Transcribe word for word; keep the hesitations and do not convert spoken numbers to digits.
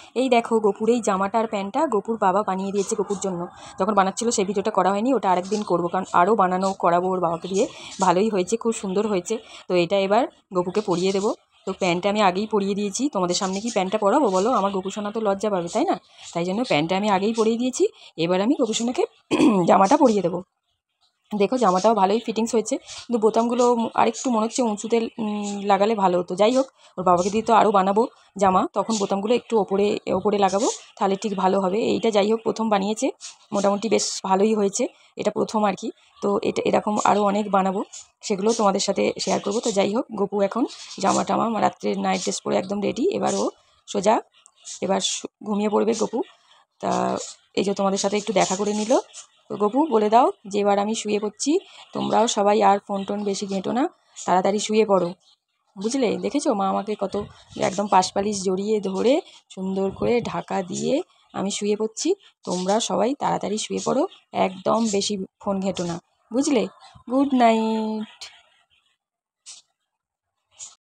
এই দেখো গোপুর এই জামাটা আর প্যান্টটা গোপুর বাবা বানিয়ে দিয়েছে গোপুর জন্য। যখন বানাচ্ছিল সেই ভিডিওটা করা হয়নি, ওটা আরেকদিন করবো, কারণ আরও বানানো করাবো ওর বাবাকে দিয়ে। ভালোই হয়েছে, খুব সুন্দর হয়েছে। তো এটা এবার গোপুকে পরিয়ে দেবো। তো প্যান্টটা আমি আগেই পরিয়ে দিয়েছি, তোমাদের সামনে কি প্যান্টটা পরাবো বলো? আমার গোপুসোনা তো লজ্জা পাবে, তাই না? তাই জন্য প্যান্টটা আমি আগেই পরিয়ে দিয়েছি। এবার আমি গোপুসোনাকে জামাটা পরিয়ে দেবো। দেখো জামাটাও ভালোই ফিটিংস হয়েছে, কিন্তু বোতামগুলো আরেকটু মনে হচ্ছে উঁচুতে লাগালে ভালো হতো। যাই হোক, ওর বাবাকে দিয়ে তো আরও বানাবো জামা, তখন বোতামগুলো একটু ওপরে ওপরে লাগাবো, তাহলে ঠিক ভালো হবে। এইটা যাই হোক প্রথম বানিয়েছে, মোটামুটি বেশ ভালোই হয়েছে, এটা প্রথম আর কি। তো এটা এরকম আরও অনেক বানাবো, সেগুলো তোমাদের সাথে শেয়ার করবো। তো যাই হোক, গোপু এখন জামা টামা রাত্রে নাইট ড্রেস পরে একদম রেডি। এবার ও সোজা এবার ঘুমিয়ে পড়বে গোপু। তা এই যে তোমাদের সাথে একটু দেখা করে নিল। তো গোপু বলে দাও যে এবার আমি শুয়ে পড়ছি, তোমরাও সবাই আর ফোন টোন বেশি ঘেঁটো না, তাড়াতাড়ি শুয়ে পড়ো, বুঝলে? দেখেছো মা আমাকে কত একদম পাশপালিশ জড়িয়ে ধরে সুন্দর করে ঢাকা দিয়ে আমি শুয়ে পড়ছি। তোমরা সবাই তাড়াতাড়ি শুয়ে পড়ো, একদম বেশি ফোন ঘেঁটো না, বুঝলে? Good night.